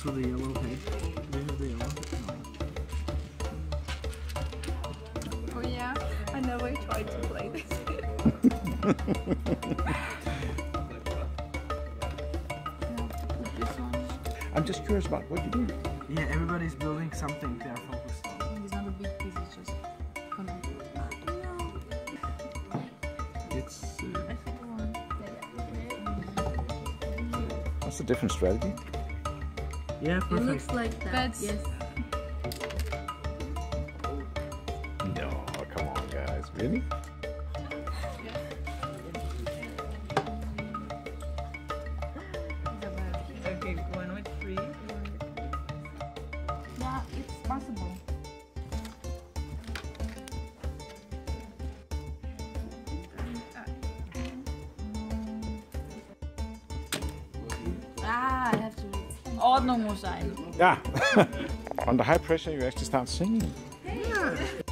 also the yellow head. Do you have the yellow? No. Oh yeah, I never tried to play this. I'm just curious about what you do. Yeah, everybody's building something they're focused on. It's not a big piece, it's just It's What's the different strategy? yeah, perfect. It looks like that. That's- Yes. No, come on, guys, really? Okay, one with three. Yeah, it's possible. Ah, I have to. Ordnung muss sein. Yeah. Under high pressure, you actually start singing. Yeah.